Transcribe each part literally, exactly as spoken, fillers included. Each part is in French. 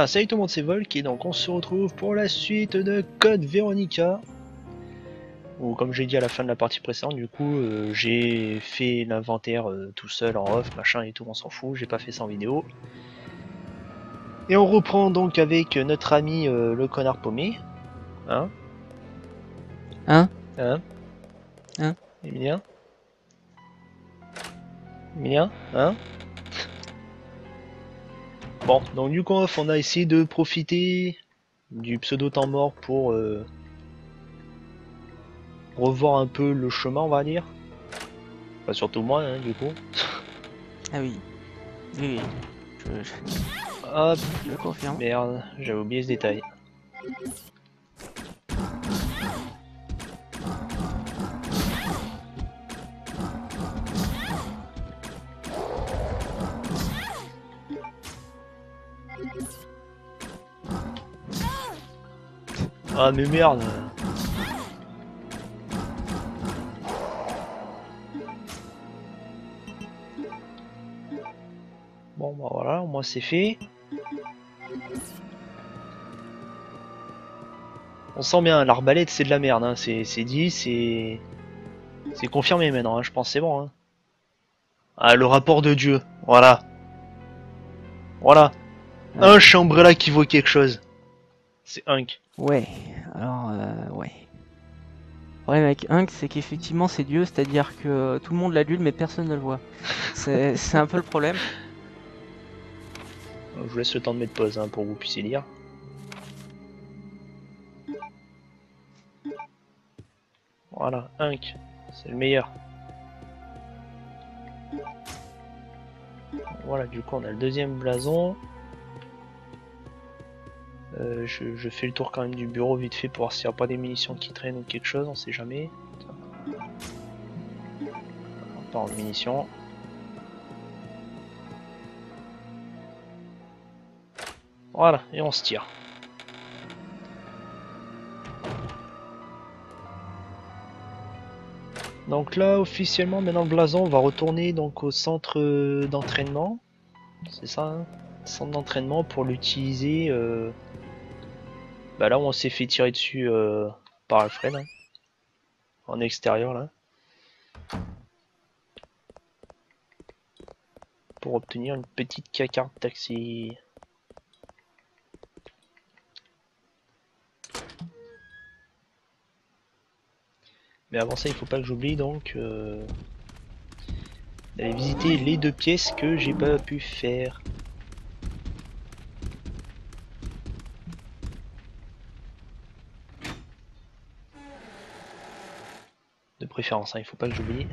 Voilà, salut tout le monde, c'est Volk et donc on se retrouve pour la suite de Code Veronica. Ou comme j'ai dit à la fin de la partie précédente, du coup euh, j'ai fait l'inventaire euh, tout seul en off, machin et tout, on s'en fout, j'ai pas fait ça en vidéo. Et on reprend donc avec notre ami euh, le connard paumé. Hein Hein Hein Hein Emilien Emilien Hein Bon, donc du coup on a essayé de profiter du pseudo temps mort pour euh, revoir un peu le chemin, on va dire. Enfin, surtout moi, hein, du coup. Ah oui. Oui, oui. Je, je, Hop, je le confirme. merde, j'avais oublié ce détail. Ah mais merde. Bon bah voilà, au moins c'est fait. On sent bien, l'arbalète c'est de la merde, hein. c'est dit, c'est c'est confirmé maintenant, hein. Je pense c'est bon. Hein. Ah le rapport de Dieu, voilà. Voilà. Ouais. Un Chambrella qui vaut quelque chose. C'est Hunk. Ouais. Alors, euh, ouais. Le problème avec Hunk, c'est qu'effectivement c'est Dieu, c'est-à-dire que tout le monde l'adule mais personne ne le voit. C'est un peu le problème. Je vous laisse le temps de mettre pause hein, pour que vous puissiez lire. Voilà, Hunk, c'est le meilleur. Voilà, du coup on a le deuxième blason. Euh, je, je fais le tour quand même du bureau vite fait pour voir s'il n'y a pas des munitions qui traînent ou quelque chose, on sait jamais. On part en munitions. Voilà, et on se tire. Donc là, officiellement, maintenant le blason, on va retourner donc au centre d'entraînement. C'est ça, hein, centre d'entraînement pour l'utiliser. Euh... Bah là où on s'est fait tirer dessus euh, par Alfred, hein, en extérieur là, pour obtenir une petite carte taxi. Mais avant ça, il faut pas que j'oublie donc euh, d'aller visiter les deux pièces que j'ai pas pu faire. De préférence, hein, il faut pas que j'oublie.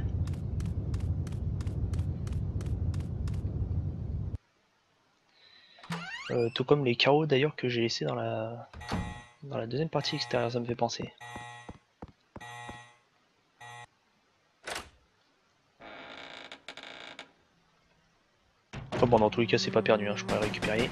Euh, tout comme les carreaux d'ailleurs que j'ai laissé dans la dans la deuxième partie extérieure, ça me fait penser. Enfin bon, dans tous les cas, c'est pas perdu, hein, je pourrais le récupérer.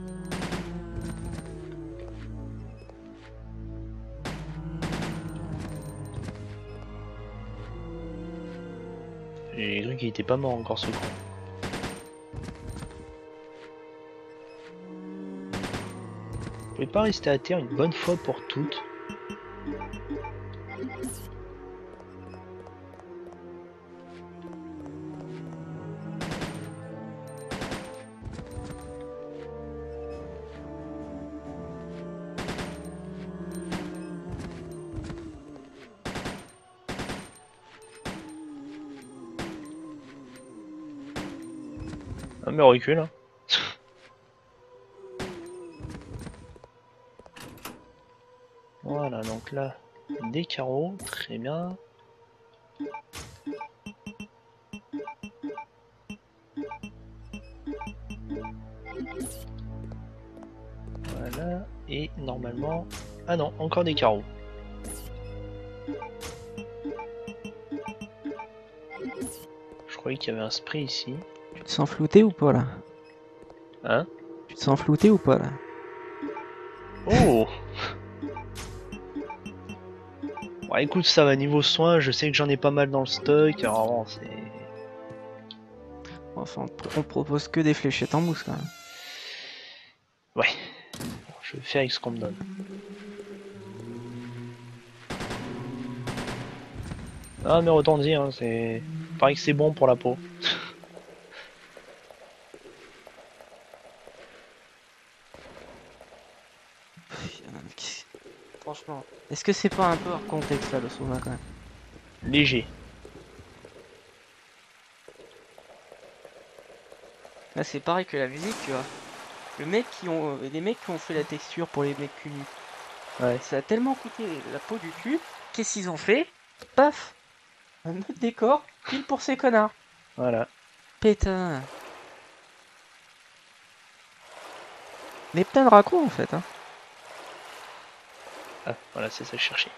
J'ai cru qu'il était pas mort encore ce coup. Vous pouvez pas rester à terre une bonne fois pour toutes. Ah mais recule hein. Voilà, donc là, des carreaux, très bien. Voilà, et normalement... Ah non, encore des carreaux. Je croyais qu'il y avait un spray ici. Tu te sens flouté ou pas là? Hein? Tu te sens flouté ou pas là? Oh! Bon écoute, ça va niveau soins, je sais que j'en ai pas mal dans le stock, alors bon, c'est... Enfin, on propose que des fléchettes en mousse quand même. Ouais. Je vais faire avec ce qu'on me donne. Ah mais autant dire, hein, c'est... Pareil que c'est bon pour la peau. Franchement, est-ce que c'est pas un peu hors contexte là le sauna quand même? Léger. Là c'est pareil que la musique, tu vois. Le mec qui ont, les mecs qui ont fait la texture pour les mecs cul nus, Ouais. ça a tellement coûté la peau du cul. Qu'est-ce qu'ils ont fait? Paf, un autre décor, pile pour ces connards. Voilà. Putain. Mais plein de raccros en fait. Hein. Ah, voilà, c'est ça que je cherchais.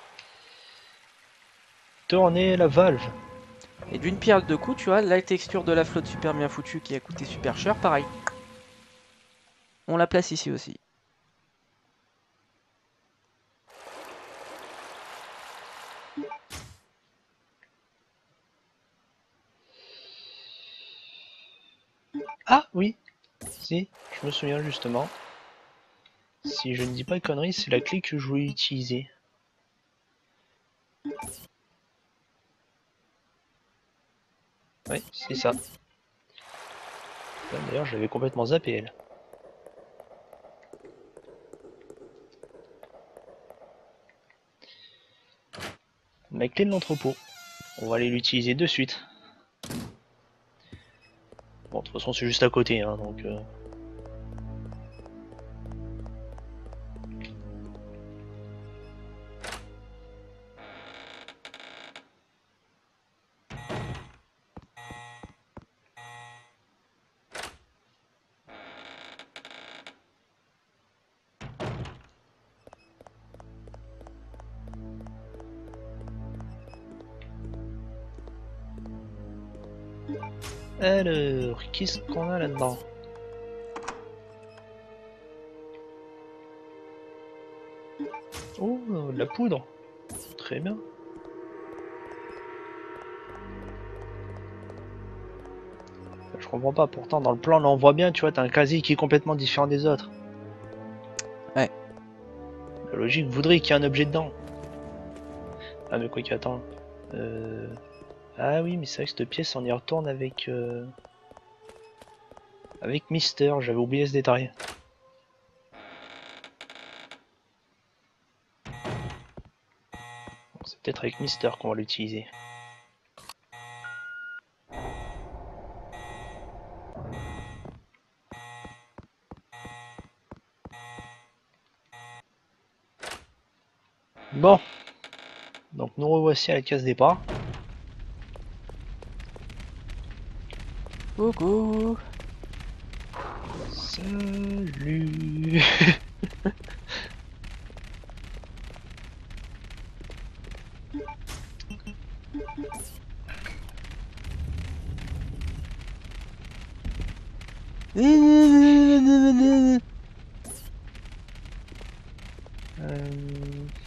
Tourner la valve. Et d'une pierre deux coups, tu vois, la texture de la flotte super bien foutue qui a coûté super cher, pareil. On la place ici aussi. Ah oui, si, je me souviens justement. Si je ne dis pas de conneries, c'est la clé que je voulais utiliser. Oui, c'est ça. D'ailleurs, je l'avais complètement zappé, elle. La clé de l'entrepôt. On va aller l'utiliser de suite. Bon, de toute façon, c'est juste à côté, hein, donc... Euh... Alors, qu'est-ce qu'on a là-dedans? Oh, de la poudre. Très bien. Je comprends pas, pourtant dans le plan on en voit bien, tu vois, t'as un casier qui est complètement différent des autres. Ouais. La logique voudrait qu'il y ait un objet dedans. Ah mais quoi qu'il attend. Euh... Ah oui, mais c'est vrai que cette pièce on y retourne avec... Euh... Avec Mister, j'avais oublié ce détail. Bon, c'est peut-être avec Mister qu'on va l'utiliser. Bon, donc nous revoici à la case départ. Coucou. Salut. euh...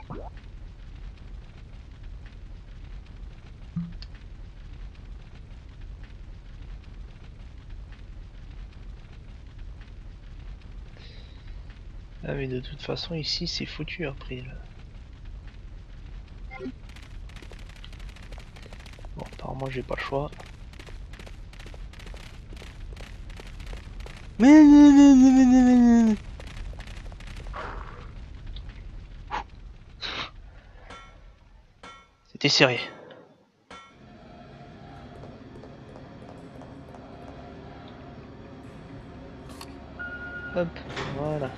Ah mais de toute façon ici c'est foutu après là. Bon apparemment j'ai pas le choix. C'était serré. Hop, voilà.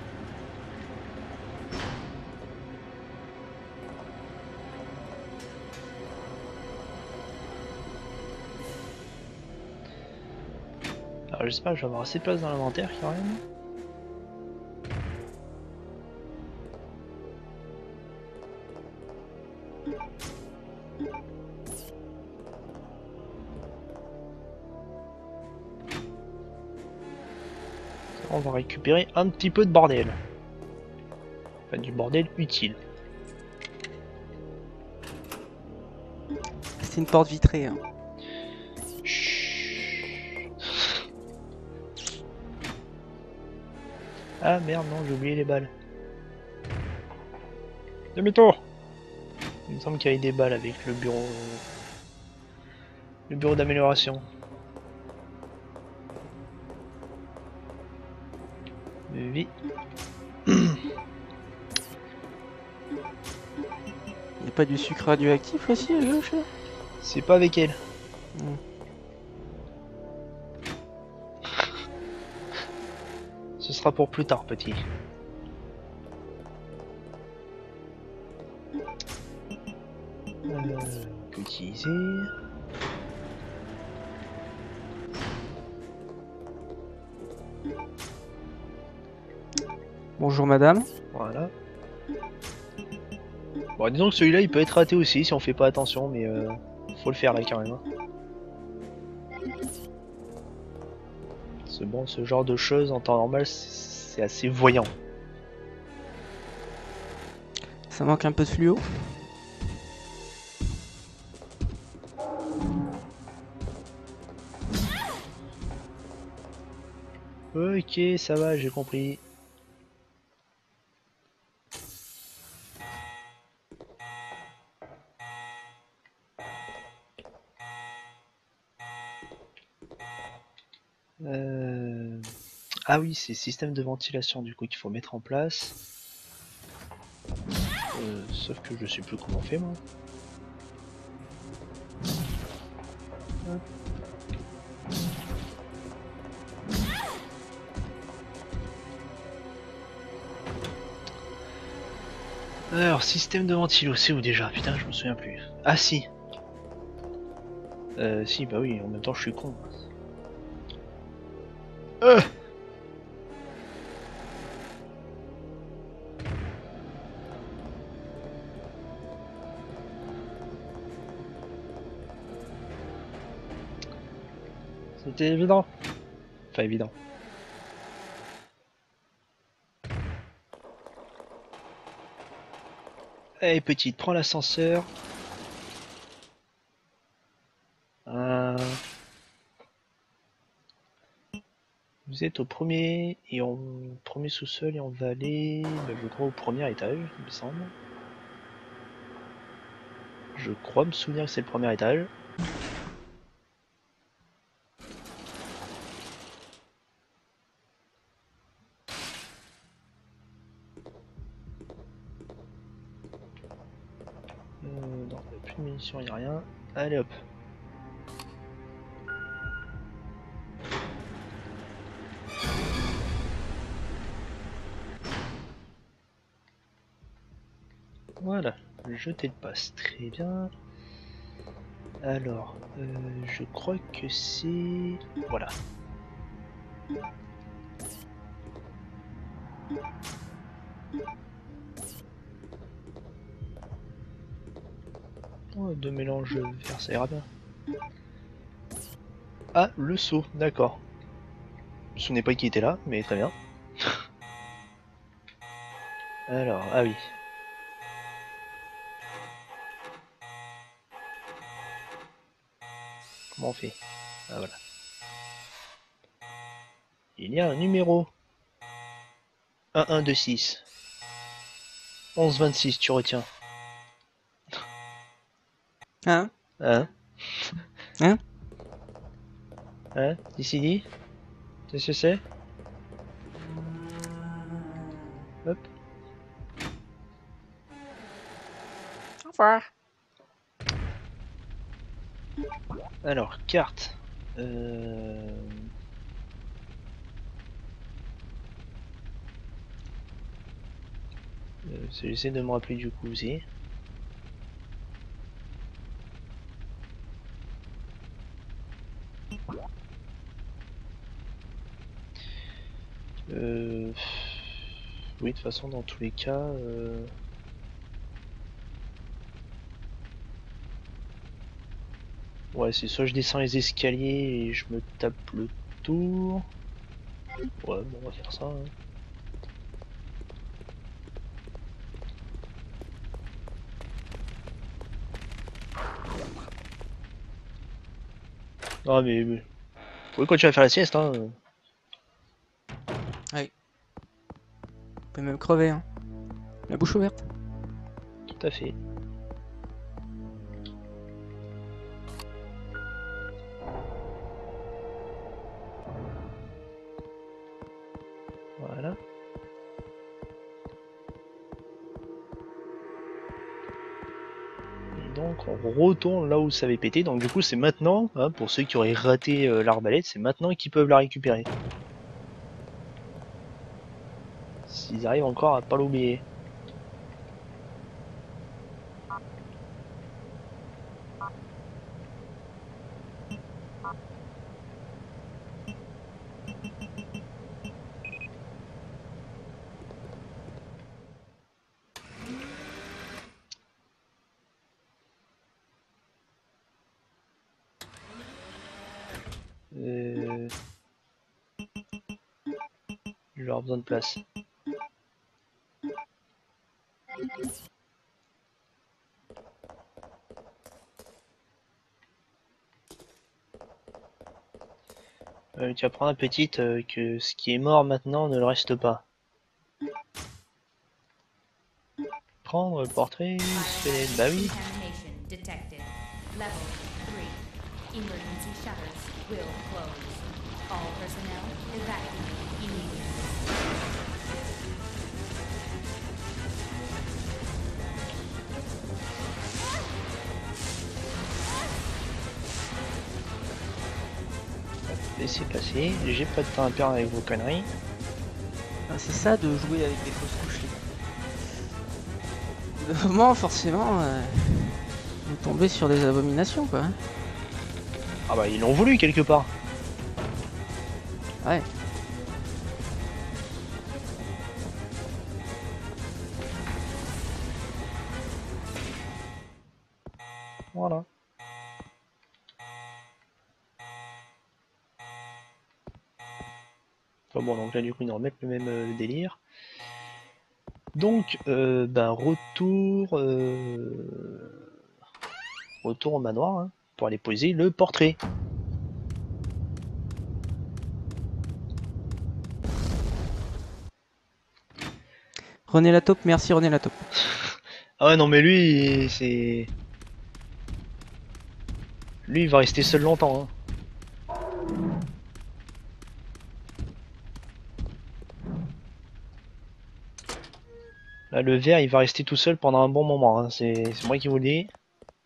Alors j'espère que je vais avoir assez de place dans l'inventaire quand même. On va récupérer un petit peu de bordel. Enfin du bordel utile. C'est une porte vitrée. Hein. Chut. Ah merde, non, j'ai oublié les balles. Demi-tour. Il me semble qu'il y avait des balles avec le bureau... Le bureau d'amélioration. Oui. Il n'y a pas du sucre radioactif aussi, le chat? C'est pas avec elle. Hmm. Ce sera pour plus tard, petit. Euh, on peut utiliser... Bonjour madame. Voilà. Bon, disons que celui-là, il peut être raté aussi si on fait pas attention, mais euh, faut le faire là carrément. C'est bon, ce genre de choses en temps normal, c'est assez voyant. Ça manque un peu de fluo. Ok, ça va, j'ai compris. Euh... Ah oui, c'est système de ventilation du coup qu'il faut mettre en place. Euh, sauf que je sais plus comment on fait moi. Hop. Alors, système de ventilo, c'est où déjà? Putain, je me souviens plus. Ah si. Euh, si, bah oui, en même temps je suis con. Euh C'était évident. Enfin, évident. Allez, petite, prends l'ascenseur. Euh... Vous êtes au premier et en premier sous-sol et on va aller, bah, je crois, au premier étage, il me semble. Je crois me souvenir que c'est le premier étage. Euh, non, il n'y a plus de munitions, il n'y a rien. Allez hop. Voilà, jeter le passe, très bien. Alors, euh, je crois que c'est... Voilà. Oh, deux mélanges verts, ça ira bien. Ah, le seau, d'accord. Je me souvenais pas qui était là, mais très bien. Alors, ah oui. Comment on fait? Ah voilà. Il y a un numéro. un un deux six. onze vingt-six, tu retiens. Hein? Hein? Hein? Hein? D'ici dit? C'est ce que c'est? Hop. Au revoir. Alors, carte. Euh... Euh, J'essaie de me rappeler du coup aussi. Euh... Oui, de toute façon, dans tous les cas... Euh... Ouais, c'est soit je descends les escaliers et je me tape le tour. Ouais, bon, on va faire ça. Hein. Non, mais... mais... Vous pouvez continuer à faire la sieste, hein. Oui. peut même crever, hein. La bouche ouverte. Tout à fait. Voilà. Et donc on retourne là où ça avait pété. Donc du coup c'est maintenant, hein, pour ceux qui auraient raté euh, l'arbalète, c'est maintenant qu'ils peuvent la récupérer. S'ils arrivent encore à pas l'oublier. Euh... Je vais avoir besoin de place. Euh, tu apprends, petite, euh, que ce qui est mort maintenant ne le reste pas. Prendre le portrait, c'est... Bah oui. Laissez passer, j'ai pas de temps à perdre avec vos conneries. Ah, c'est ça de jouer avec des fausses couches. De moment, forcément, euh, vous tombez sur des abominations, quoi. Ah bah ils l'ont voulu quelque part. Ouais. Voilà. Enfin bon, donc là du coup ils nous remettent le même euh, délire. Donc, euh, ben retour, euh... retour au manoir, hein, pour aller poser le portrait. René Lataupe, merci René Lataupe. Ah ouais non mais lui c'est... Lui il va rester seul longtemps. Hein. Là le verre il va rester tout seul pendant un bon moment, hein. C'est moi qui vous le dis.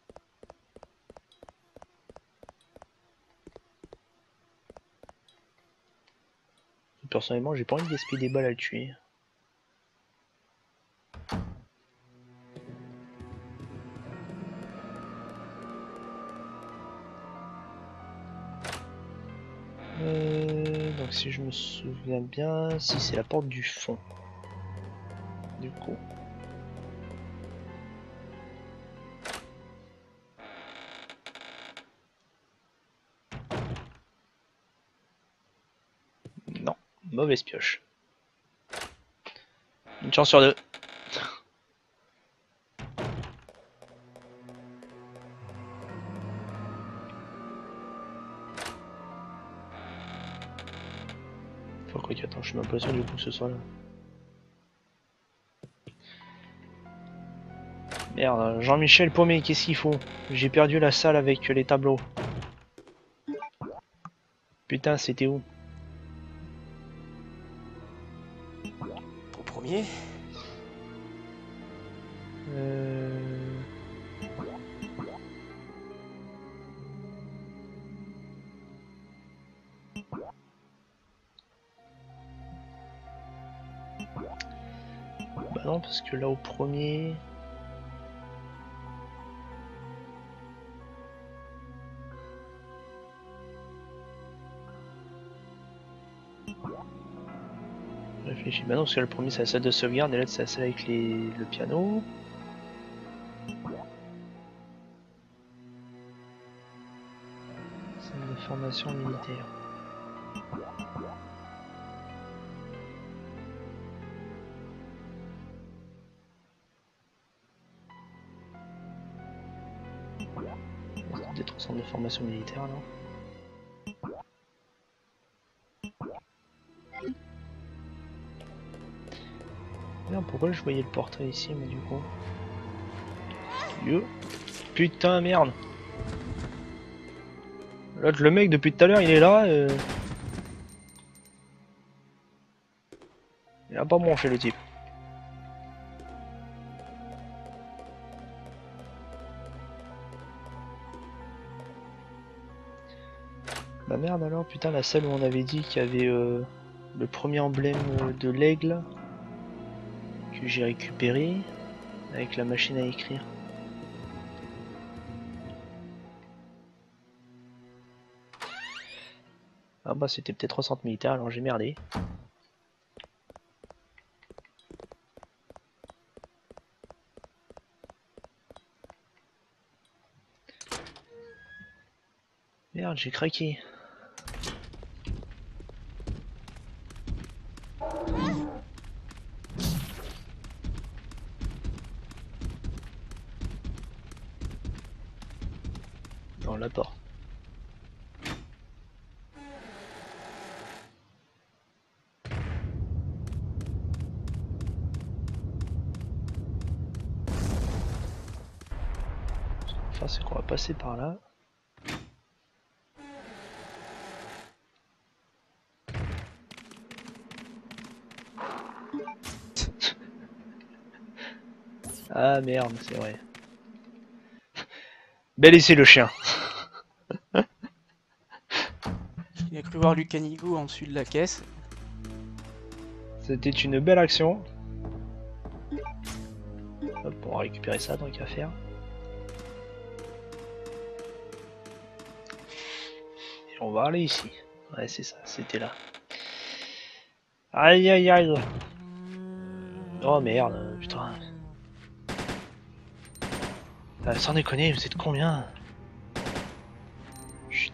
Personnellement j'ai pas envie de gaspiller des balles à le tuer. Euh, donc si je me souviens bien, si c'est la porte du fond. Du coup. Non, mauvaise pioche. Une chance sur deux. Faut quoi attends, je suis même pas sûr du coup que ce soit là. Merde, Jean-Michel Paumé, qu'est-ce qu'il faut? J'ai perdu la salle avec les tableaux. Putain, c'était où? Au premier. Euh... Bah non, parce que là au premier... Je réfléchis. Bah non, parce que le premier c'est la salle de sauvegarde et là c'est la salle avec les... le piano. Salle de formation militaire. Peut-être au centre de formation militaire alors. Merde, pourquoi je voyais le portrait ici, mais du coup... Yo. Putain, merde. L'autre, le mec, depuis tout à l'heure, il est là. Euh... Il a pas bronché, le type. Bah merde alors, putain, la salle où on avait dit qu'il y avait euh, le premier emblème euh, de l'aigle que j'ai récupéré avec la machine à écrire. Ah bah c'était peut-être au centre militaire, alors j'ai merdé. Merde, j'ai craqué. Dans la porte. Enfin, c'est qu'on va passer par là. Ah merde, c'est vrai. Bel essai le chien. Il a cru voir Lucanigo en dessus de la caisse. C'était une belle action. Hop, on va récupérer ça tant qu'à faire. Et on va aller ici. Ouais, c'est ça, c'était là. Aïe aïe aïe. Oh merde, putain. Ah, sans déconner, vous êtes combien? Chut.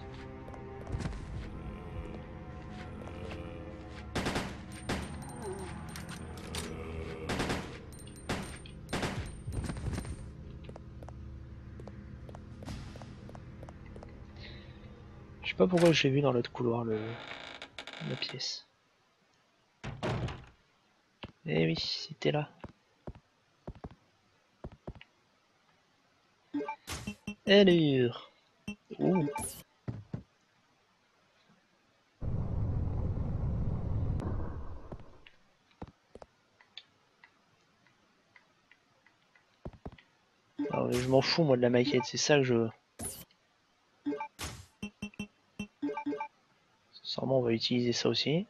Je sais pas pourquoi j'ai vu dans l'autre couloir le... la pièce. Eh oui, c'était là. Alors. Ouh. Alors, je m'en fous moi de la maquette, c'est ça que je... Sûrement on va utiliser ça aussi.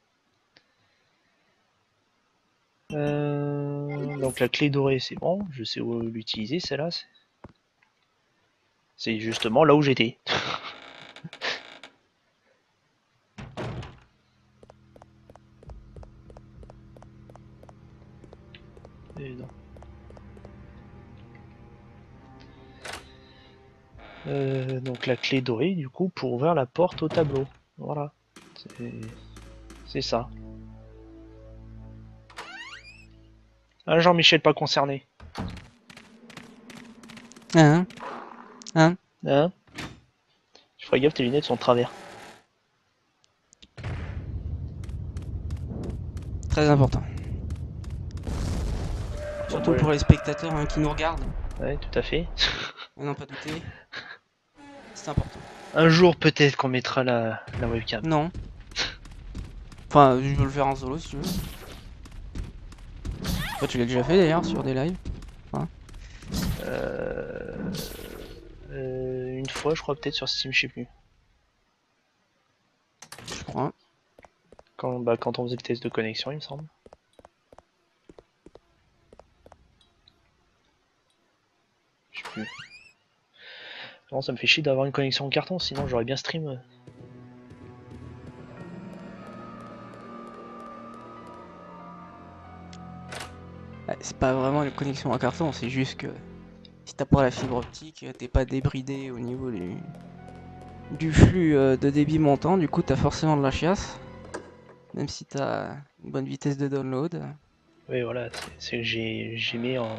Euh... Donc la clé dorée c'est bon, je sais où l'utiliser celle-là. C'est justement là où j'étais. Et non. Euh, donc la clé dorée du coup pour ouvrir la porte au tableau. Voilà. C'est ça. Ah, Jean-Michel pas concerné. Hein? Hein? Hein? Je ferai gaffe, tes lunettes sont de travers. Très important. Surtout Ouais. pour les spectateurs hein, qui nous regardent. Ouais, tout à fait. À n'en pas douter. C'est important. Un jour peut-être qu'on mettra la, la webcam. Non. Enfin, je veux le faire en solo si tu veux. Toi, tu l'as déjà fait d'ailleurs sur des lives. Hein euh... Euh, une fois, je crois peut-être sur Steam, je sais plus. Je crois. Quand, bah, quand on faisait le test de connexion, il me semble. Je sais plus. Non, ça me fait chier d'avoir une connexion en carton, sinon j'aurais bien stream. C'est pas vraiment une connexion à carton, c'est juste que si t'as pas la fibre optique, t'es pas débridé au niveau du, du flux euh, de débit montant, du coup t'as forcément de la chiasse. Même si t'as une bonne vitesse de download. Oui, voilà, c'est que j'ai mis en.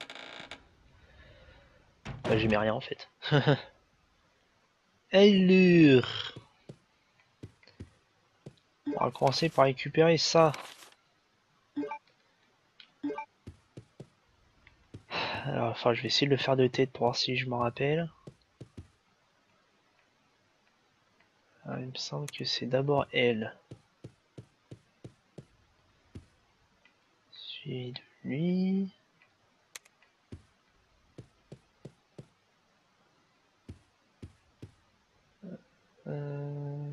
Bah, j'ai mis rien en fait. Allure. On va commencer par récupérer ça. Alors, enfin, je vais essayer de le faire de tête pour voir si je m'en rappelle. Alors, il me semble que c'est d'abord elle. Suivi de lui. Euh...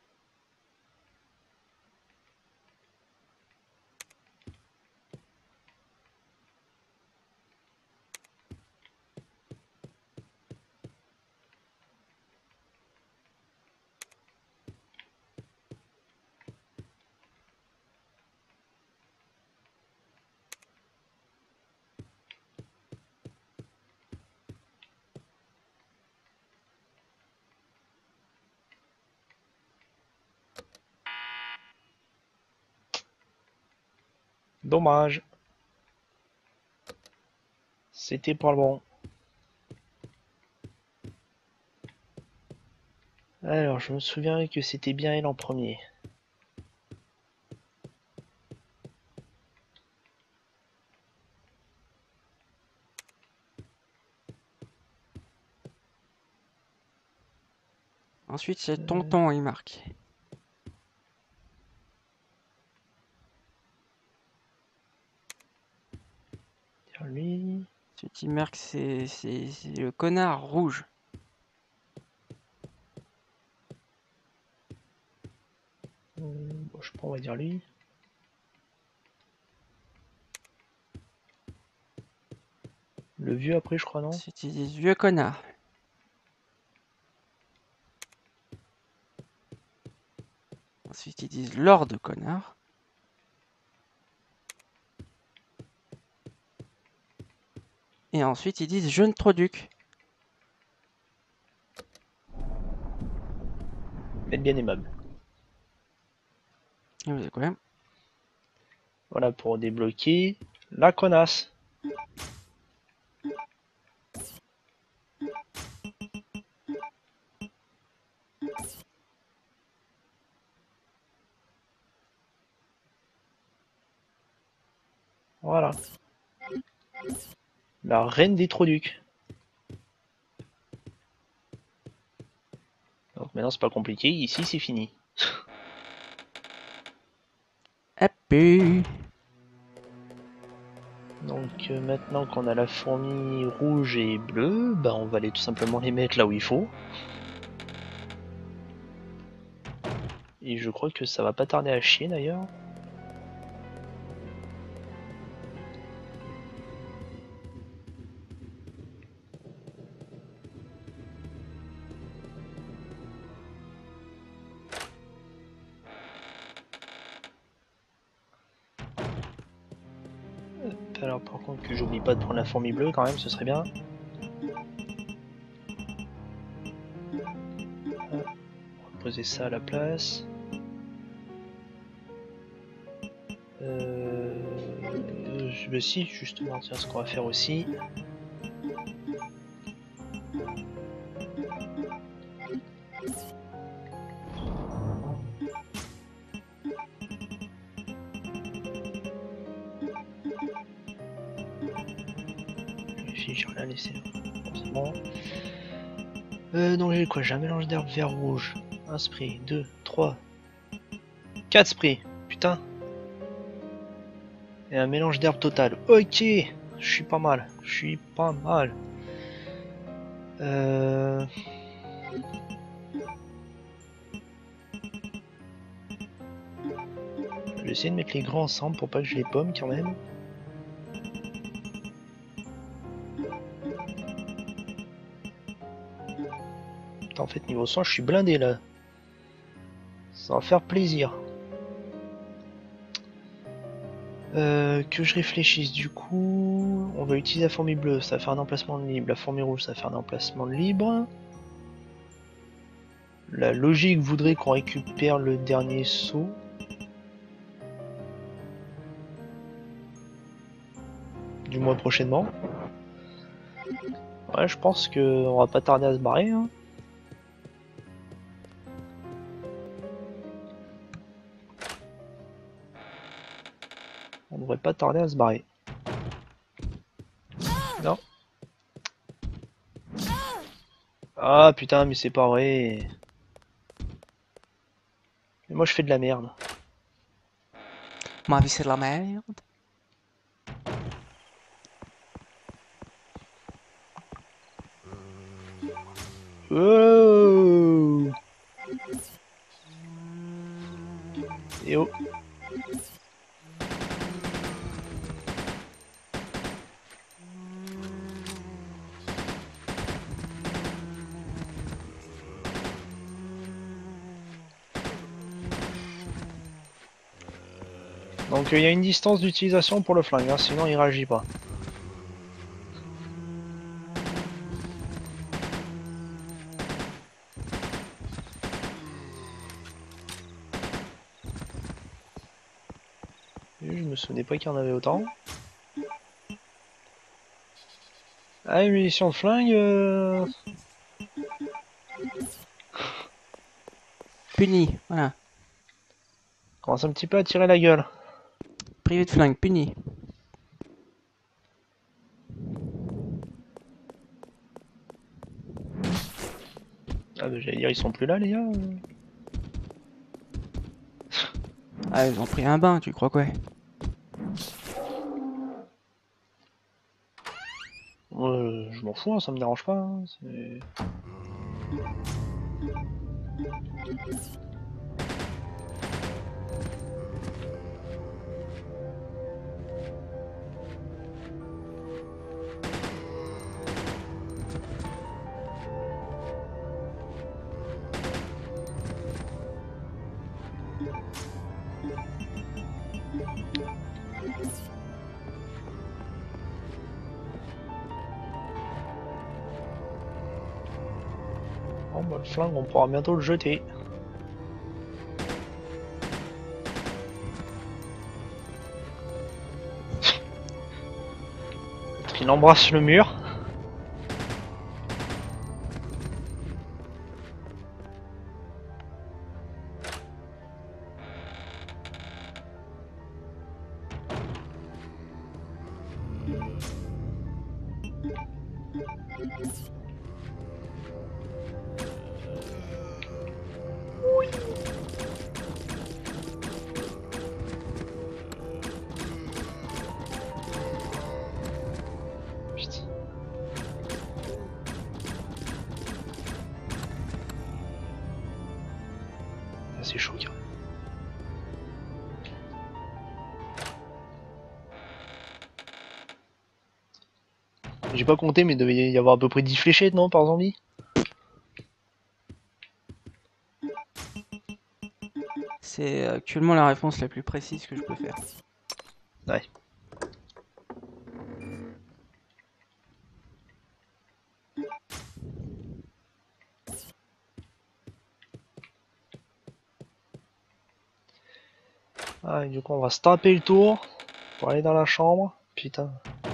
Dommage. C'était pas le bon. Alors, je me souviens que c'était bien elle en premier. Ensuite, c'est Euh, Tonton, il marque. Dire lui. Ensuite, il marque, c'est c'est- c'est le connard rouge. Euh, bon, je sais pas, on va dire lui. Le vieux après, je crois, non? Ensuite, ils disent vieux connard. Ensuite, ils disent Lord connard. Et ensuite, ils disent jeune troduc. Être bien aimable. Et vous avez quoi? Voilà pour débloquer la connasse. Voilà. La reine des troducs. Donc maintenant c'est pas compliqué, ici c'est fini. Happy. Donc euh, maintenant qu'on a la fourmi rouge et bleue, bah on va aller tout simplement les mettre là où il faut. Et je crois que ça va pas tarder à chier d'ailleurs. Alors par contre que j'oublie pas de prendre la fourmi bleue quand même, ce serait bien. On va poser ça à la place. Euh... Je me suis justement, tiens, ce qu'on va faire aussi. J'ai rien laissé. C'est bon. Euh, donc j'ai quoi? J'ai un mélange d'herbe vert rouge. Un spray, deux, trois, quatre sprays. Putain. Et un mélange d'herbe total. Ok. Je suis pas mal. Je suis pas mal. Euh... Je vais essayer de mettre les grands ensemble pour pas que je les pomme quand même. En fait, niveau son, je suis blindé là. Ça va faire plaisir. Euh, que je réfléchisse du coup. On va utiliser la fourmi bleue, ça va faire un emplacement de libre. La fourmi rouge, ça va faire un emplacement de libre. La logique voudrait qu'on récupère le dernier saut. Du moins prochainement. Ouais, je pense qu'on va pas tarder à se barrer. Hein. On devrait pas tarder à se barrer. Non. Ah putain, mais c'est pas vrai. Mais moi je fais de la merde. Ma vie c'est de la merde. Oh. Et oh. Donc il euh, y a une distance d'utilisation pour le flingue, hein, sinon il réagit pas. Et je me souvenais pas qu'il y en avait autant. Ah, une munition de flingue. Euh... Puni, voilà. Commence un petit peu à tirer la gueule. Privé de flingue, puni. Ah bah j'allais dire ils sont plus là les gars. Ah, ils ont pris un bain, tu crois quoi? Euh, je m'en fous, hein, ça me dérange pas. Hein, c'est... Bon bah le flingue on pourra bientôt le jeter. Il embrasse le mur. Putain. Ah, c'est chaud quand même. J'ai pas compté mais il devait y avoir à peu près dix fléchettes non par zombie. C'est actuellement la réponse la plus précise que je peux faire. Ouais. Ah, et du coup on va se taper le tour pour aller dans la chambre. Putain.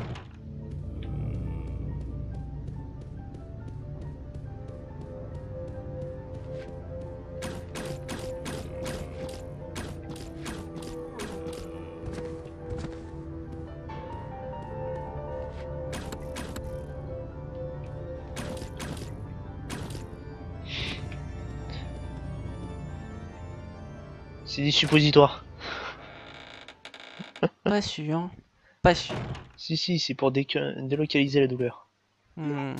C'est des suppositoires. Pas sûr. Pas sûr. Si si, c'est pour délocaliser la douleur. Hmm.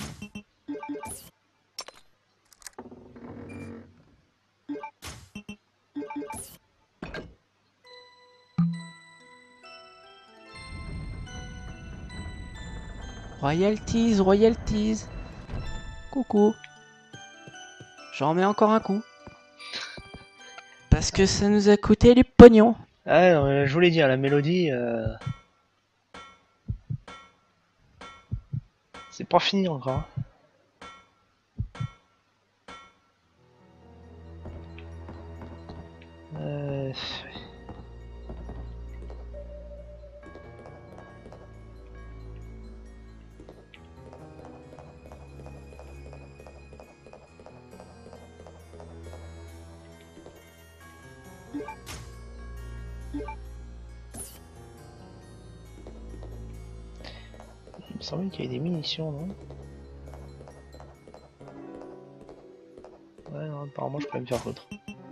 Royalties, royalties. Coucou. J'en mets encore un coup. Parce que ça nous a coûté du pognon. Ah, non, je voulais dire, la mélodie, euh... c'est pas fini encore. Euh... semblait qu'il y avait des munitions, non? Ouais, non, apparemment je peux me faire foutre.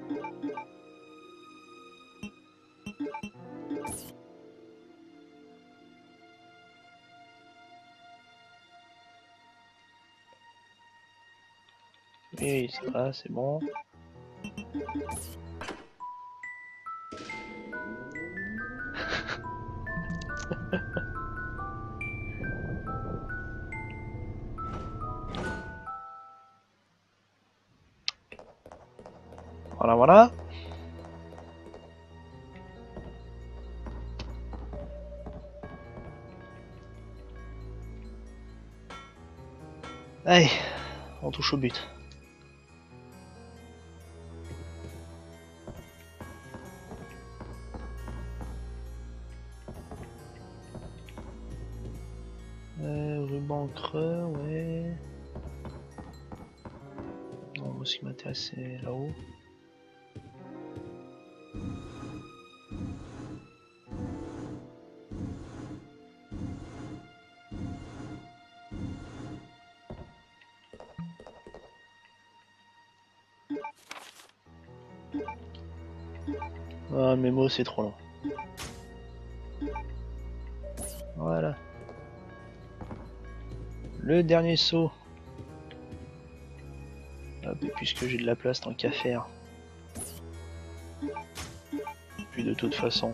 Et ça, c'est bon. Voilà, voilà. Allez, on touche au but. Euh, ruban creux, ouais. Non, moi, ce qui m'intéresse, c'est là-haut. Ah, Mémo, c'est trop long. Voilà. Le dernier saut. Hop, et puisque j'ai de la place, tant qu'à faire. Puis de toute façon.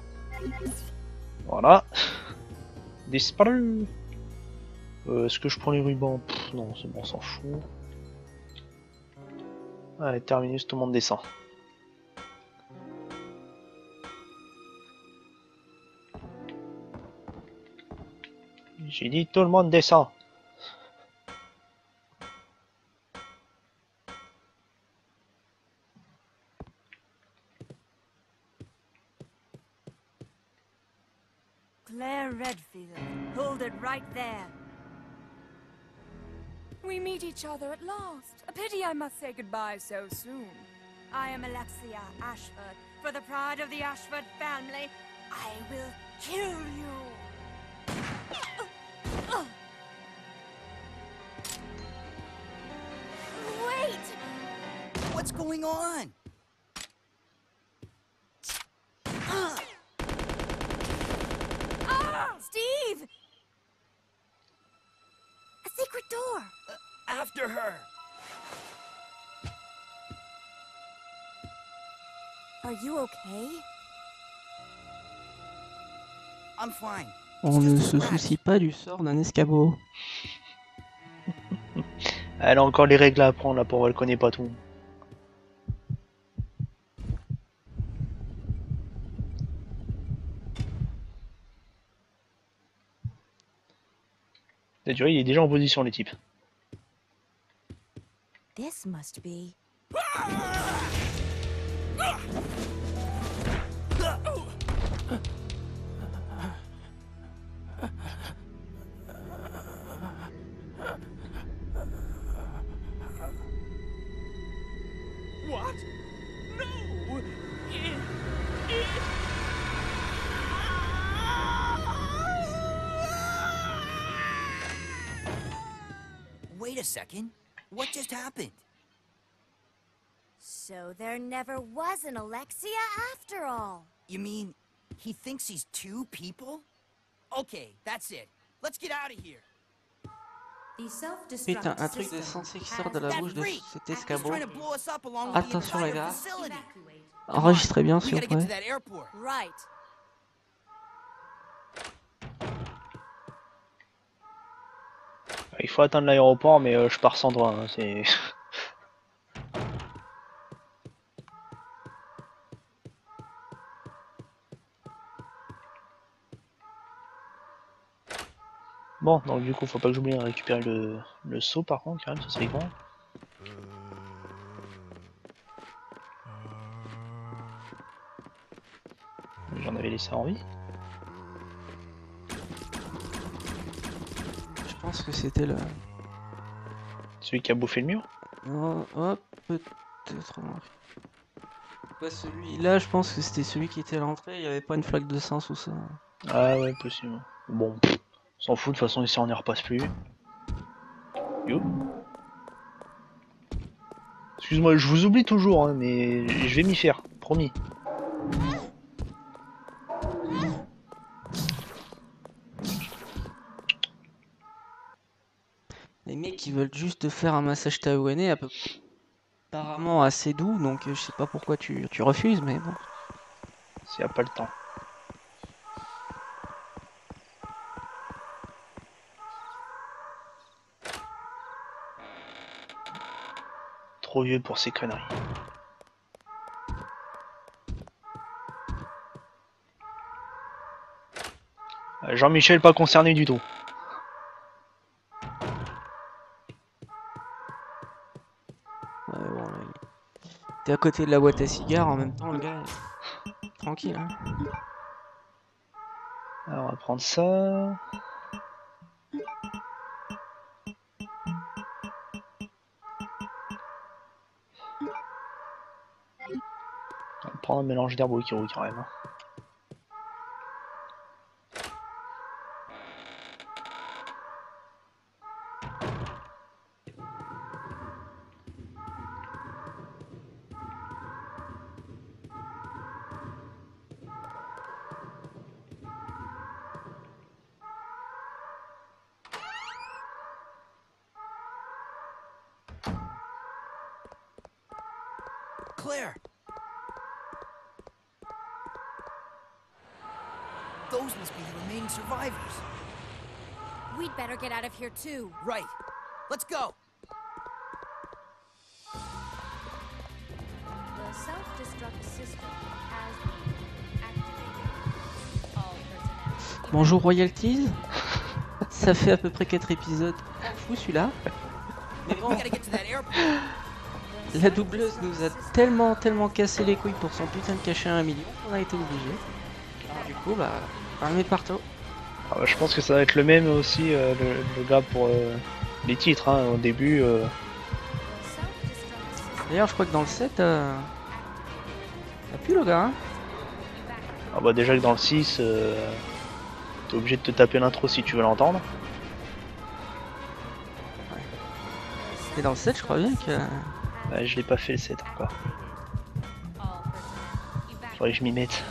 Voilà. Disparu. Euh, Est-ce que je prends les rubans? Pff, non, c'est bon, on s'en fout. Allez, terminus, tout le monde descend. J'ai dit tout le monde descend. Claire Redfield, hold it right there. We meet each other at last. A pity I must say goodbye so soon. I am Alexia Ashford. For the pride of the Ashford family, I will kill you. Wait! What's going on? Ah! Steve! A secret door! After her! Are you okay? I'm fine. On ne se soucie pas du sort d'un escabeau. Elle a encore les règles à apprendre, là, pour elle connaît pas tout. Tu vois, il est déjà en position, les types. This must be... What? No! Wait a second. What just happened? So there never was an Alexia after all. You mean he thinks he's two people? Okay, that's it. Let's get out of here. Putain, un truc de sensé qui sort de la bouche de cet He's escabeau. trying to blow us up along with the Attention les entire gars. facility. Enregistrez bien We s'il vous gotta get to plaît. that airport. Right. Il faut atteindre l'aéroport, mais euh, je pars sans droit. Hein, c'est... Bon, donc du coup, faut pas que j'oublie de récupérer le, le seau par contre, quand même, ça serait con. J'en avais laissé en vie. Je pense que c'était le... Celui qui a bouffé le mur. Oh, oh, peut-être... Ouais, celui-là, je pense que c'était celui qui était à l'entrée, il n'y avait pas une flaque de sang sous ça. Ah ouais, possible. Bon, pff, S'en fout, de toute façon ici on n'y repasse plus. Yo. Excuse-moi, je vous oublie toujours, hein, mais je vais m'y faire, promis. Les mecs ils veulent juste te faire un massage taïwanais à peu apparemment assez doux, donc euh, je sais pas pourquoi tu, tu refuses, mais bon. S'il n'y a pas le temps. Trop vieux pour ces conneries. Euh, Jean-Michel pas concerné du tout. Ouais, bon, là, il- T'es à côté de la boîte à cigares en même temps, le gars. Tranquille, hein. Alors on va prendre ça. On va prendre un mélange d'herbe au kiro quand même. hein. Claire! Those must be the remaining survivors. We'd better get out of here too. Right. Let's go! The self-destruct system has been activated. All personnel. Bonjour Royalties. Ça fait à peu près quatre épisodes. Fou celui-là. Mais bon, We gotta get to that airport. la doubleuse nous a tellement tellement cassé les couilles pour son putain de cachet à un million qu'on a été obligé. Alors, du coup, bah, armé partout. Ah bah, je pense que ça va être le même aussi, euh, le, le gars pour euh, les titres. Hein. Au début, euh, D'ailleurs, je crois que dans le sept, euh... y a plus le gars. Hein. ah bah déjà que dans le six, euh, t'es obligé de te taper l'intro si tu veux l'entendre. Et dans le sept, je crois bien que. Ouais, je l'ai pas fait le sept encore. Faudrait que je m'y mette.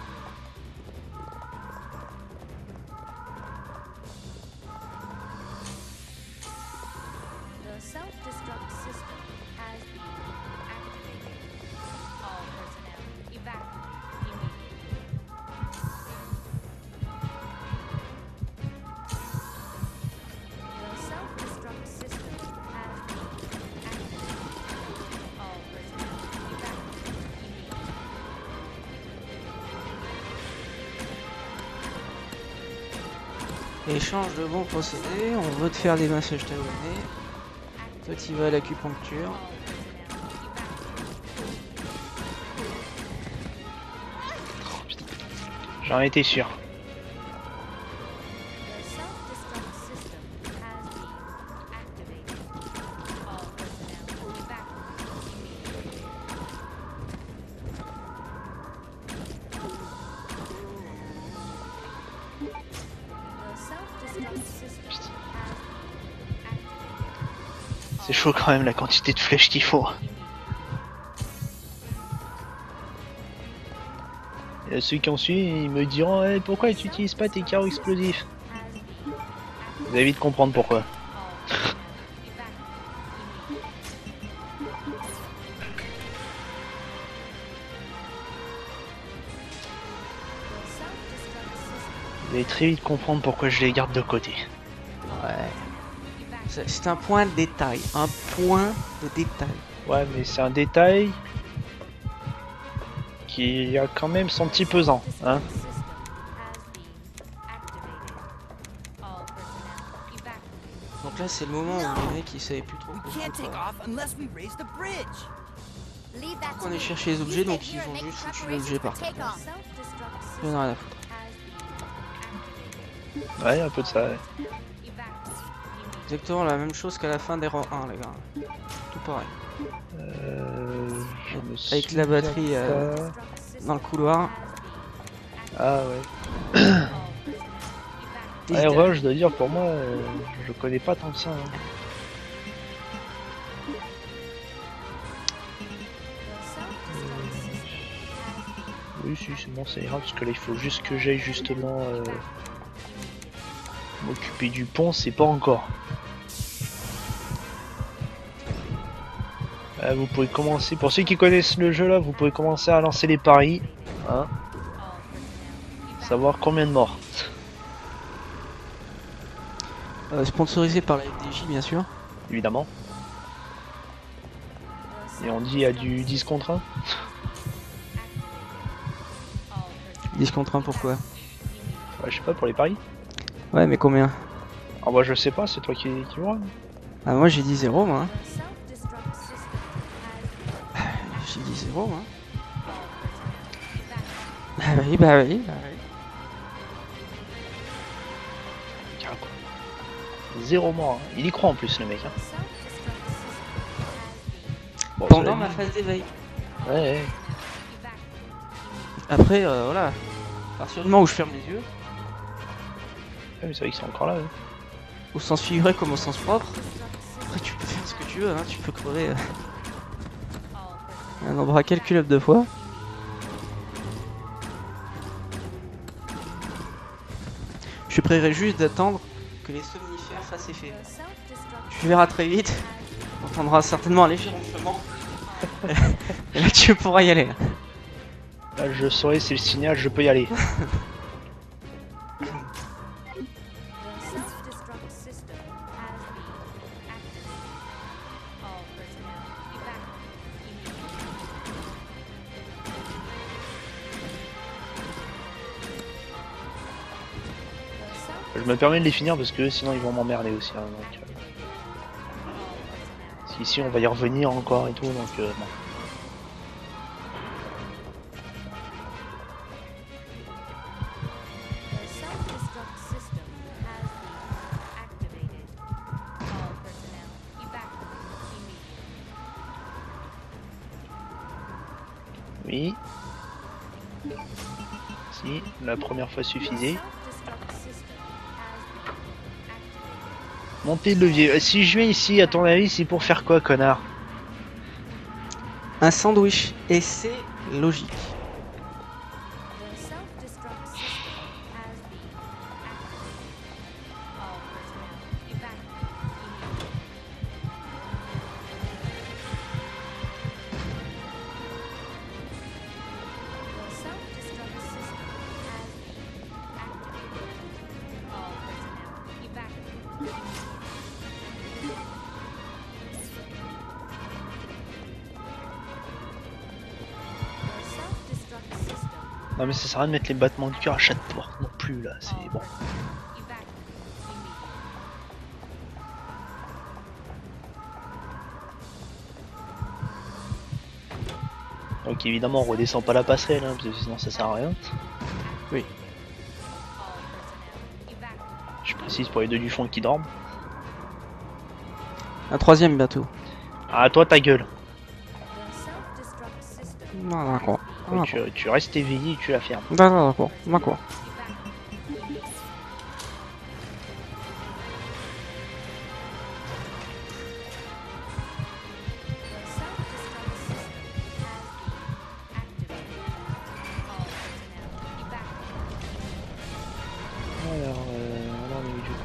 The self-destruct system has been activated. All personnel evacuate immediately. The self-destruct system has been activated. All personnel evacuate immediately. Échange de bons procédés, on veut te faire des massages taïwanais. Toi, tu vas à l'acupuncture. J'en étais sûr. The self-destruct system has been activated. All personnel evacuate immediately. The self-destruct system has been activated. C'est chaud quand même la quantité de flèches qu'il faut. Et ceux qui ont suivi, ils me diront eh, pourquoi tu n'utilises pas tes carreaux explosifs. Vous allez vite comprendre pourquoi. Vous allez très vite comprendre pourquoi je les garde de côté. Ouais. C'est c'est un point de détail. Un point de détail. Ouais, mais c'est un détail qui a quand même son petit pesant, hein. Donc là, c'est le moment où les mecs ils savaient plus trop We quoi can't faire, take quoi. off unless we raise the bridge. Leave that On to est me. chercher les You objets, stay donc here ils and ont make juste foutu preparations l'objet for par terre. takeoff. J'en ai rien à foutre. Ouais, un peu de ça, ouais. Exactement la même chose qu'à la fin d'Hero un, les gars. Tout pareil. Euh, je me Avec la souviens batterie, euh, pas. Dans le couloir. Ah ouais. Ouais, Rush, je dois dire, pour moi, euh, je connais pas tant que ça. Hein. Oui, si, c'est bon, ça ira, parce que là, il faut juste que j'aille justement euh, m'occuper du pont, c'est pas encore. Euh, vous pouvez commencer, pour ceux qui connaissent le jeu là, vous pouvez commencer à lancer les paris. Hein, savoir combien de morts. Euh, sponsorisé par la F D J, bien sûr. Évidemment. Et on dit à du dix contre un. dix contre un, pourquoi? Ouais, je sais pas, pour les paris. Ouais, mais combien? Ah bah je sais pas, c'est toi qui, qui vois. Ah, moi j'ai dit zéro, moi. J'ai dit zéro, moi. Bah oui, bah oui, bah oui. Tiens, quoi. Zéro mort. Hein. Il y croit en plus, le mec. Hein. Bon, Pendant ma phase d'éveil. Ouais, ouais. Après, euh, voilà. À partir du moment où je ferme les yeux, Ouais, mais c'est vrai qu'ils sont encore là. Ouais. au sens figuré comme au sens propre, après tu peux faire ce que tu veux, hein. Tu peux crever euh, un nombre incalculable de fois. Je prierais juste d'attendre que les somnifères fassent effet. Tu verras très vite, on entendra certainement un léger ronflement. Et là tu pourras y aller. Là, je saurai, c'est le signal, je peux y aller. Je me permets de les finir parce que sinon ils vont m'emmerder aussi. Hein, donc, euh... Parce qu'ici on va y revenir encore et tout, donc euh, bon. Oui. Si, la première fois suffisait. Monter le levier. Si je viens ici, à ton avis, c'est pour faire quoi, connard? Un sandwich, et c'est logique. Non mais ça sert à rien de mettre les battements de cœur à chaque porte non plus là, c'est bon. Donc évidemment on redescend pas la passerelle hein, parce que sinon ça sert à rien. Oui. Je précise pour les deux du fond qui dorment. Un troisième bientôt. Ah toi ta gueule. Non, d'accord. Ouais, tu, tu restes éveillé et tu la fermes. D'accord, d'accord, d'accord. Alors, euh, on en est où du coup?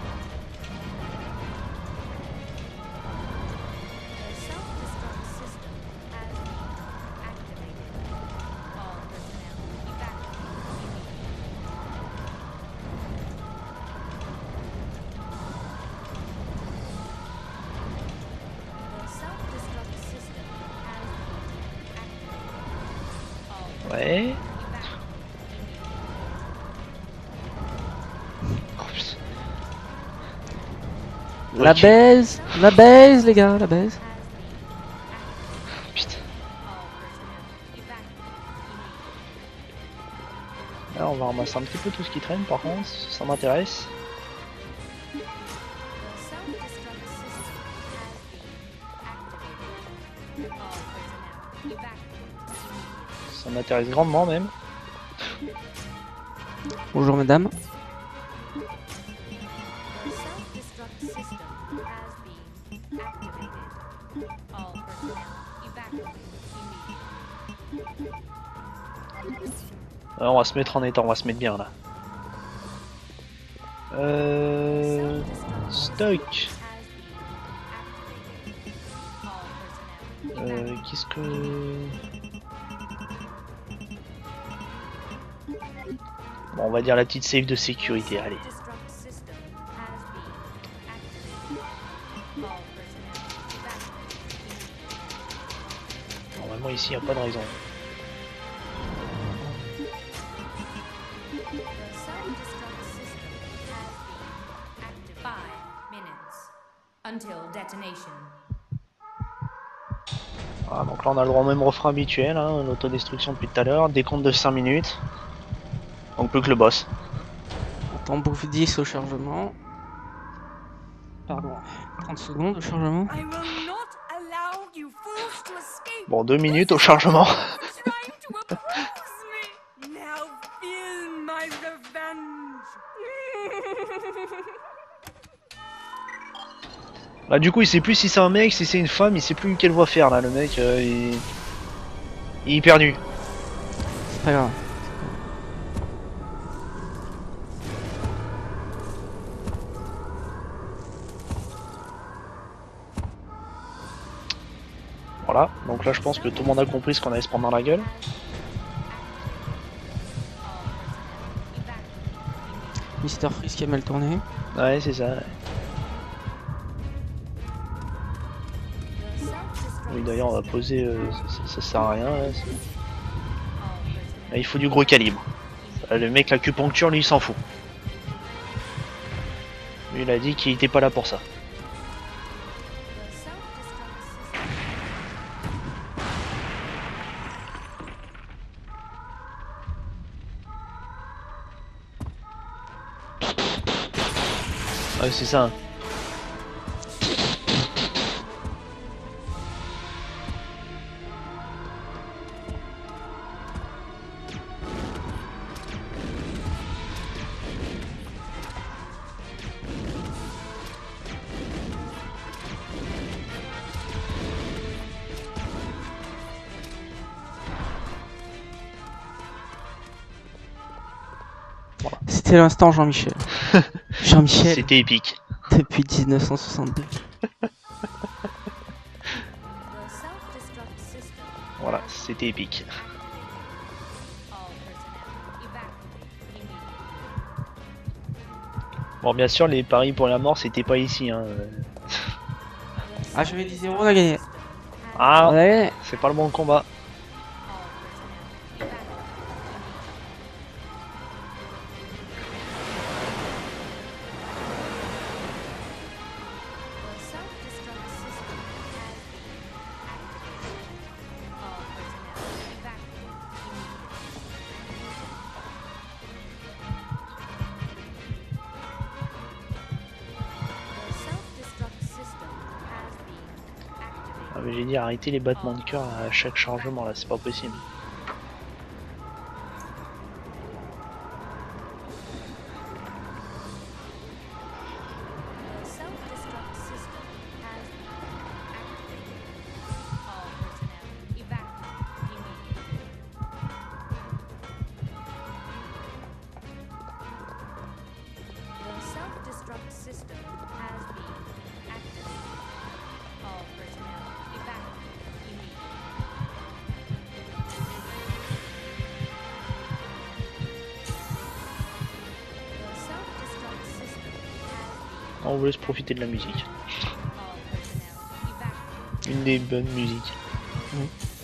Ouais. Oh, putain. La Ouais, tu- baise, la baise les gars, la baise. Putain. Là on va ramasser un petit peu tout ce qui traîne par contre, ça m'intéresse. Ça m'intéresse grandement même. Bonjour mesdames. Self-destruct system has been activated. All personnel evacuate immediately. Alors, on va se mettre en état, on va se mettre bien là. Euh... Stock. Euh, qu'est-ce que... Bon, on va dire la petite save de sécurité, allez. Normalement ici, il n'y a pas de raison. Ah, donc là on a le droit au même refrain habituel, hein, l'autodestruction depuis tout à l'heure, décompte de cinq minutes. Donc plus que le boss. On t'en bouffe dix au chargement. Pardon, trente secondes au chargement. Bon, deux minutes au chargement. Bah du coup il sait plus si c'est un mec, si c'est une femme, il sait plus quelle voix faire là, le mec euh, il... il est perdu. C'est pas grave. Voilà, donc là je pense que tout le monde a compris ce qu'on allait se prendre dans la gueule. Mister Freeze qui a mal tourné. Ouais c'est ça. Oui d'ailleurs on va poser, euh, ça, ça, ça sert à rien là, là, il faut du gros calibre. Le mec l'acupuncture lui il s'en fout. Lui il a dit qu'il était pas là pour ça. Ouais c'est ça. C'était l'instant Jean-Michel. Jean-Michel. C'était épique. Depuis mille neuf cent soixante-deux. Voilà, c'était épique. Bon bien sûr les paris pour la mort c'était pas ici hein. Ah j'avais dit zéro, on a gagné. Ah, On a gagné. c'est pas le bon combat. Ah, mais j'ai dit arrêter les battements de cœur à chaque chargement là, c'est pas possible. On vous laisse profiter de la musique. Une des bonnes musiques. Mmh.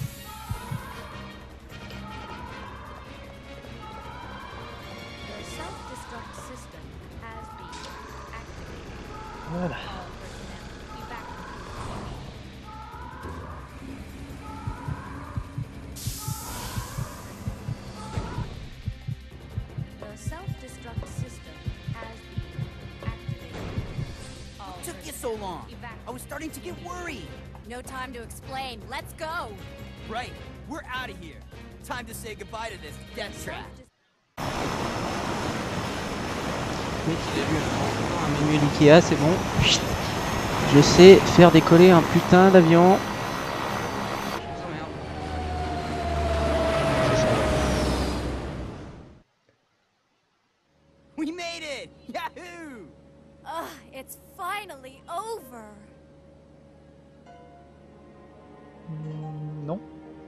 Voilà. Took you so long? I was starting to get worried. No time to explain. Let's go. Right, we're out of here. Time to say goodbye to this death trap. mec il a vu un, un manuel Ikea, c'est bon. Chut. Je sais faire décoller un putain d'avion. We made it! Yahoo! Ugh, it's finally over. Non.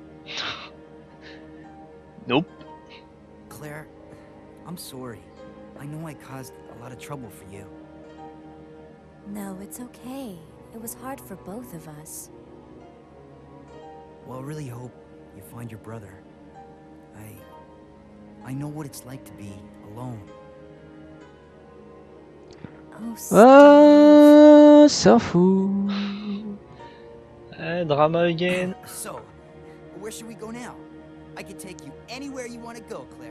Nope. Claire, I'm sorry. I know I caused a lot of trouble for you. No, it's okay. It was hard for both of us. Well, I really hope you find your brother. I... I know what it's like to be alone. Oh, Steve. Oh, s'en fout. Eh, drama again. So, where should we go now? I can take you anywhere you want to go, Claire.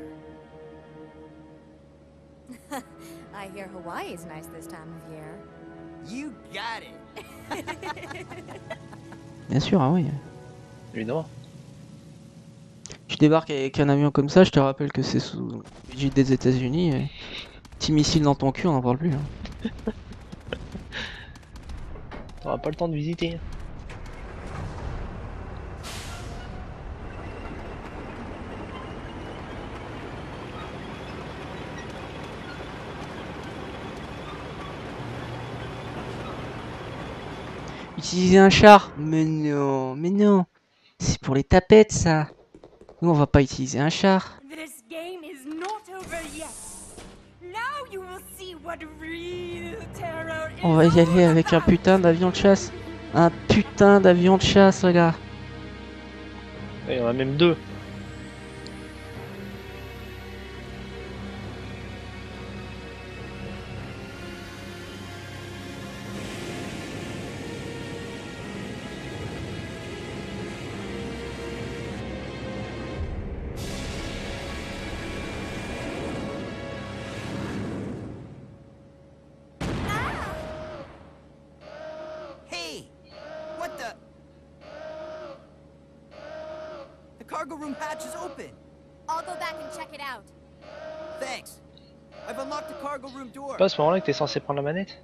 I hear Hawaii's nice this time of year. You got it! Bien sûr, ah oui. Évidemment. Tu débarques avec un avion comme ça, je te rappelle que c'est sous l'égide des États-Unis. Et... Petit missile dans ton cul, on n'en parle plus. Hein. T'auras pas le temps de visiter. Utiliser un char? Mais non, mais non. C'est pour les tapettes ça. Nous on va pas utiliser un char. This game is not over yet. Now you will see what real terror is. On va y aller avec un putain d'avion de chasse. Un putain d'avion de chasse, regarde. Il y en a même deux. Hey! What the? The cargo room hatch is open! I'll go back and check it out. Thanks. I've unlocked the cargo room door. C'est pas à ce moment-là que t'es censé prendre la manette?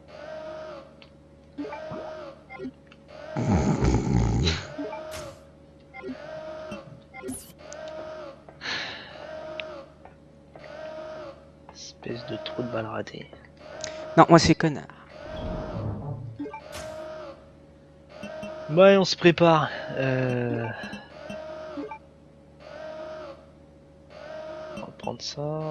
Espèce de trou de balle raté. Non, moi c'est connard. Ouais, on se prépare. Euh... On va prendre ça.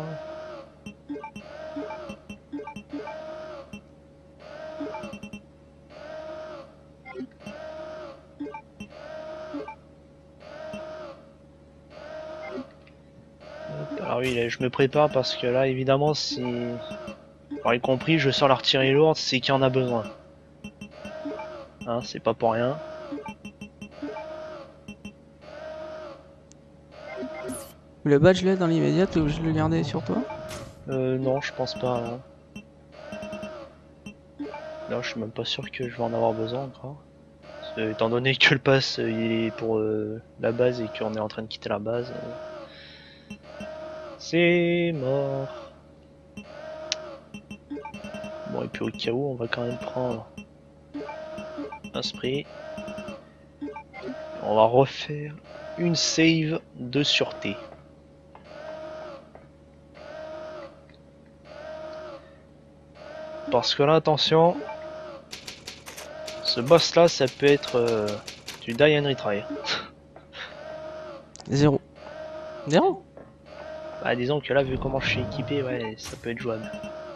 Hop, alors oui, là, je me prépare parce que là, évidemment, si... Vous aurez compris, je sors l'artillerie lourde, c'est qu'il y en a besoin. Hein, c'est pas pour rien. Le badge là dans l'immédiat, t'es obligé de le garder sur toi? Euh, non, je pense pas. Hein. Non, je suis même pas sûr que je vais en avoir besoin encore. Parce que, étant donné que le pass euh, il est pour euh, la base et qu'on est en train de quitter la base, euh, c'est mort. Bon, et puis au cas où, on va quand même prendre un spray. On va refaire une save de sûreté. Parce que là, attention, ce boss là, ça peut être euh, du die and retry. Zéro. Zéro? Bah, disons que là, vu comment je suis équipé, ouais, ça peut être jouable.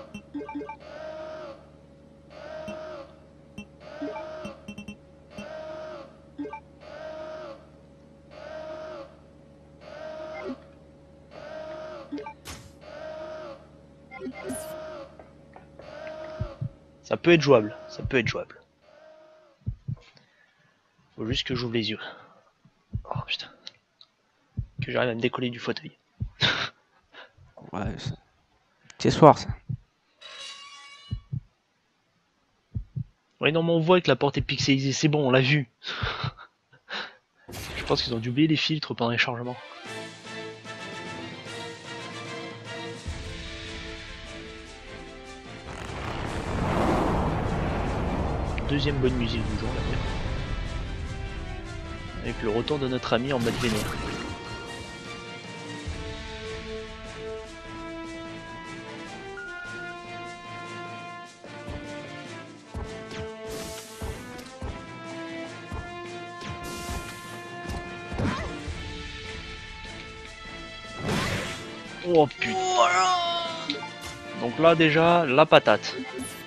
Ça peut être jouable, ça peut être jouable. Faut juste que j'ouvre les yeux. Oh putain. Que j'arrive à me décoller du fauteuil. Ouais, ça- c'est soir ça. Ouais, non, mais on voit que la porte est pixelisée, c'est bon, on l'a vu. Je pense qu'ils ont dû oublier les filtres pendant les chargements. deuxième bonne musique du jour, on va dire. Avec le retour de notre ami en mode vénère. Oh putain. Donc là déjà, la patate.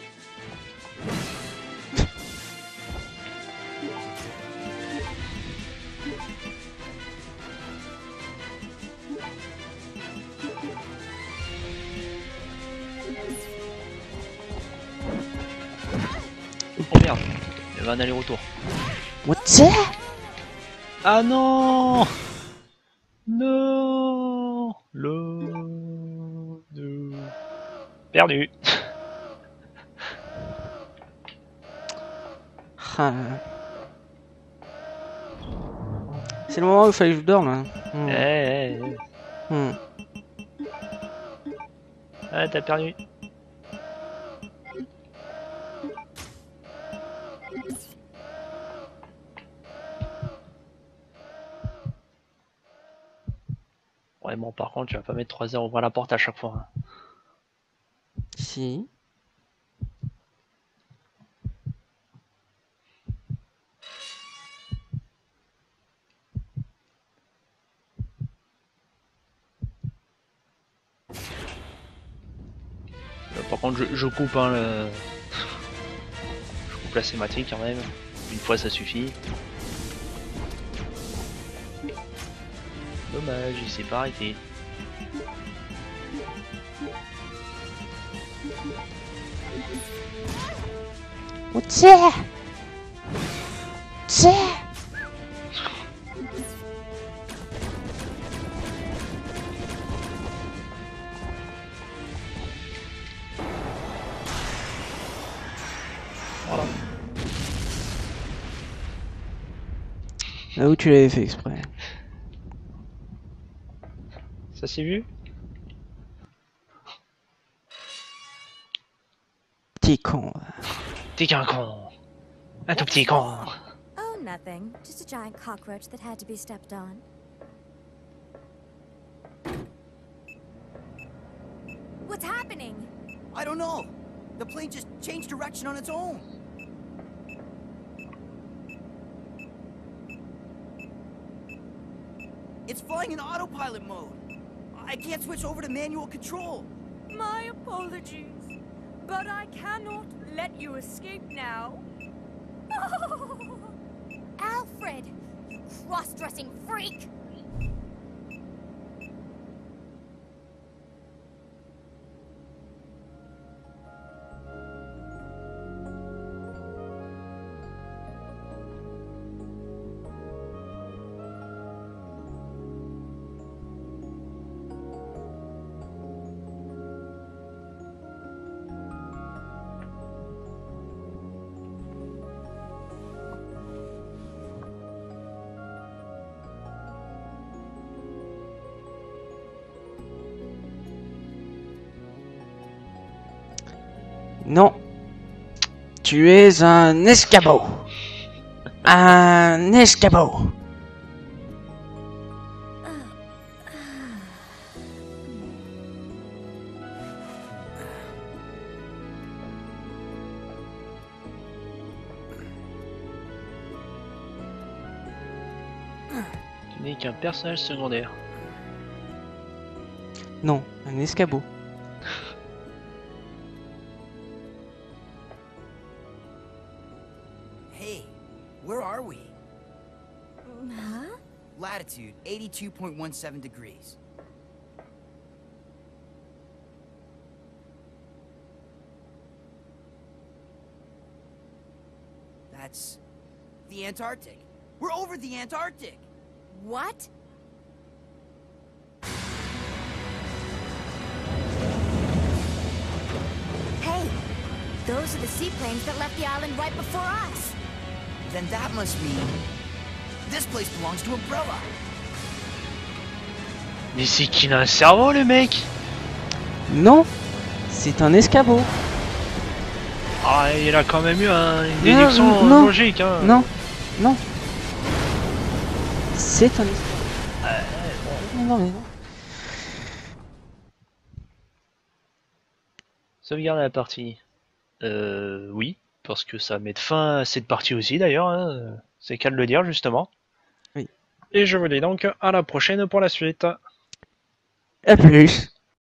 Oh merde, il y avait un aller-retour. What's that? Ah non! Non! Le... de- Perdu. Ah. C'est le moment où il fallait que je dorme là. Hmm. Eh, eh, eh. Hmm. Ah, t'as perdu. Ouais, bon, par contre, tu vas pas mettre trois heures à ouvrir la porte à chaque fois. Hein. Si. Euh, par contre, je, je coupe, hein, le... je coupe la cinématique quand même. Une fois, ça suffit. Dommage, il s'est pas arrêté. What's that? What's that? Voilà. Là où tu l'avais fait exprès. Ça s'est vu? Petit con. T'es qu'un con. Un tout petit con. Oh, nothing. Just a giant cockroach that had to be stepped on. What's happening? I don't know. The plane just changed direction on its own. It's flying in autopilot mode. I can't switch over to manual control. My apologies, but I cannot let you escape now. Alfred! You cross-dressing freak! Non. Tu es un escabeau. Un escabeau. Tu n'es qu'un personnage secondaire. Non, un escabeau. Hey, where are we? Huh? Latitude eighty-two point one seven degrees. That's the Antarctic. We're over the Antarctic. What? Hey, those are the seaplanes that left the island right before us. Then that must mean this place belongs to Umbrella. Mais c'est qu'il a un cerveau, le mec! Non, c'est un escabeau. Ah, il a quand même eu un- une Non, déduction non, logique, hein. Non, non. C'est un... Euh, Non, non, mais non. Sauvegarder la partie. Euh, oui, parce que ça met fin à cette partie aussi d'ailleurs, hein. C'est qu'à le dire justement. Oui. Et je vous dis donc à la prochaine pour la suite. À plus.